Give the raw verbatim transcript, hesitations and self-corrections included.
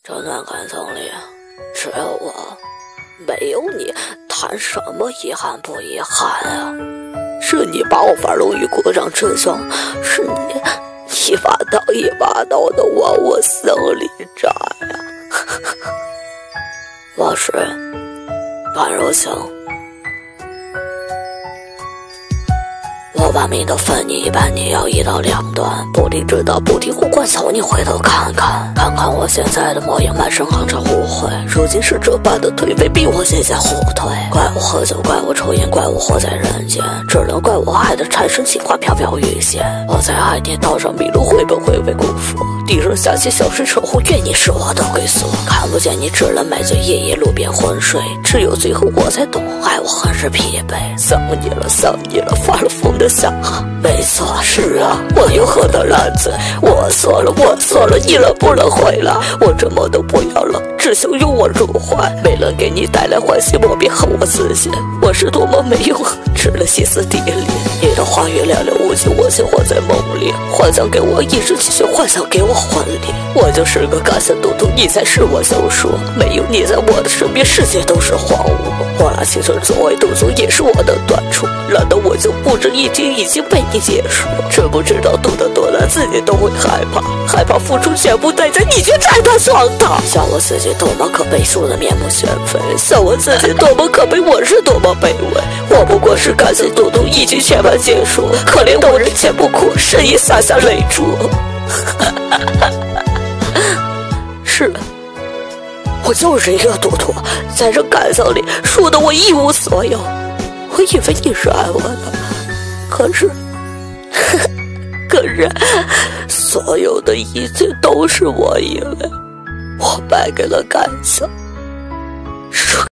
这段感情里，只有我，没有你，谈什么遗憾不遗憾啊？是你把我玩弄于股掌之中，是你一把刀一把刀的往我心里扎呀！我是段如行。我把命都分你一半，你要一刀两断，不理智的不听互灌求你回头看看，看看我现在的模样，满身行着误会，如今是这般的颓废，逼我渐渐后退。怪我喝酒，怪我抽烟，怪我活在人间，只能怪我爱的缠身情话飘飘欲仙。我在爱你道上迷路，会不会被辜负？低声下气，小声守护，愿你是我的归宿。看不见你只能买醉，夜夜路边昏睡，只有最后我才懂，爱我很是疲惫。想你了，想你了，发了疯的想啊！没错，是啊，我又喝的烂醉，我错了，我错了，你能不能回来？我什么都不要了，只想拥我入怀，没能给你带来欢喜，我便恨我自己。我是多么没用，只能歇斯底里。你的话语寥寥无几，我竟活在梦里，幻想给我一生继续，幻想给我婚礼。我就是个感性赌徒，你才是我救赎。没有你在我的身边，世界都是荒芜。我拿青春作为赌注，也是我的短处。难道我就不值一听，已经被你结束？知不知道赌得多难，自己都会害怕，害怕付出全部代价，你却站在床榻。想我自己多么可悲，输得面目全非；想我自己多么可悲，我是多么卑微。我不过是感性赌徒，一局全盘结束。可怜我人前不哭，深夜洒下泪珠。是，我就是一个赌徒，在这感情里输得我一无所有。我以为你是爱我的，可是，可是，所有的一切都是我以为，我败给了感情。